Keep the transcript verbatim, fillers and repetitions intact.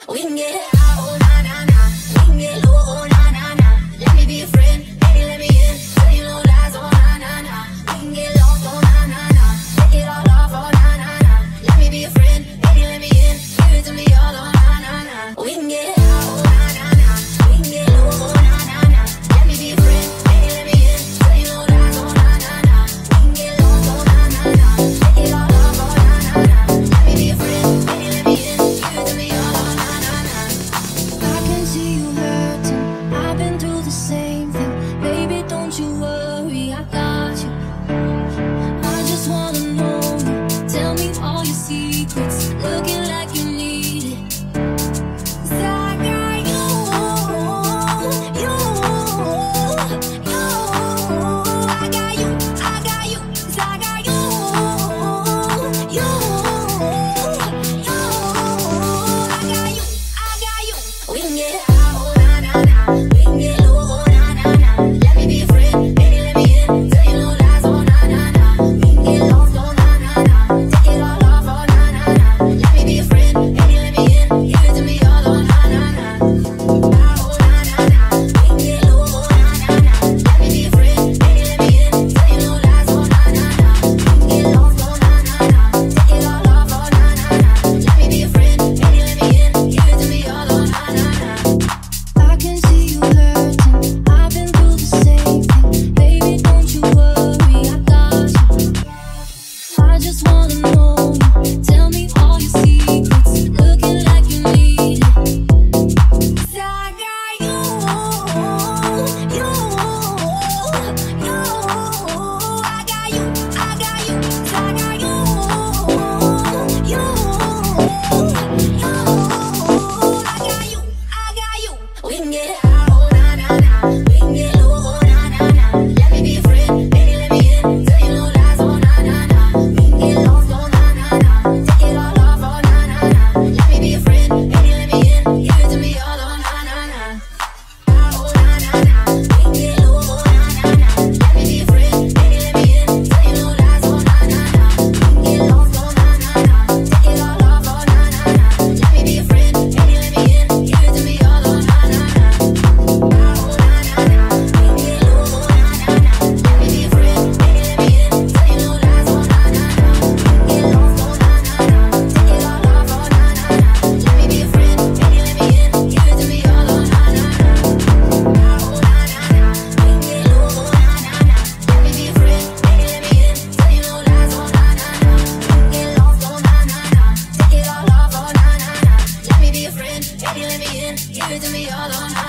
We can get high, oh na na na. We can get low, oh na na na. Let me be a friend, baby, let me in. Tell you no lies, oh na na na. We can get lost, oh na na na. Take it all off, oh na na na. Let me be a friend, baby, let me in. Give it to me all, oh na na na. We can get high, oh na na na. We can get low, oh na na na. Let me be a friend, baby, let me in. Tell you no lies, oh na na na. We can get lost, oh na na na. Take it all off, oh na na na. Let me be a friend, baby, let me in. Give it to me all, oh na na na. I can see you hurting. I've been through the same thing. Baby, don't you worry, I got you. I just wanna know you. Tell me all your secrets. Looking like you need it. 'Cause I got you, you, you. I got you, I got you. 'Cause I got you, you, you. I got you, I got you. We can get high, oh na na na. We can get low, oh na na na. Let me be a friend, baby, let me in. Tell you no lies, oh na na na. We can get lost, oh na na na. Take it all off, oh na na na. Let me be a friend, baby, let me in. Give it to me all, oh na na na. Ah, oh na na na. We can get low, oh na na na. Let me be a friend, baby, let me in. Tell you no lies, oh na na na. We can get lost, oh na na na. Take it all off, oh na na na. Let me be a friend, baby, let me in. Give it to me all, oh na na na. I can see you hurting. I've been through the same thing. Baby, don't you worry, I got you. I just wanna know you. Tell me all your secrets. Looking like you need it. 'Cause I got you, you, you. I got you, I got you. 'Cause I got you, you, you. I got you, I got you. We can get high, oh na na na. We can get low, oh na na na. Let me be a friend, baby, let me in. Tell you no lies, oh na na na. We can get lost, oh na na na. Take it all off, oh na na na. Let me be a friend, baby, let me in. Give it to me all, oh na na na. Ah, oh na na na. We can get low, oh na na na. Let me be a friend, baby, let me in. Tell you no lies, oh na na na. We can get lost, oh na na na. Take it all off, oh na na na. Let me be a friend, baby, let me in. Give it to me all, oh na na na. Ah, oh na na na. We can get low, oh na na na. Let me be a friend, baby, let me in. Tell you no lies, oh na na na. We can get lost, oh na na na. Take it all off, oh na na na. Let me be a friend, baby, let me in. Give it to me all, oh na na na. Ah, oh na na na. We can get low, oh na na na. Let me be a friend, baby, let me in. Tell you no lies, oh na na na. We can get lost, oh na na na. Take it all off, oh na na na. Let me be a friend, baby, let me in. Give it to me all, oh na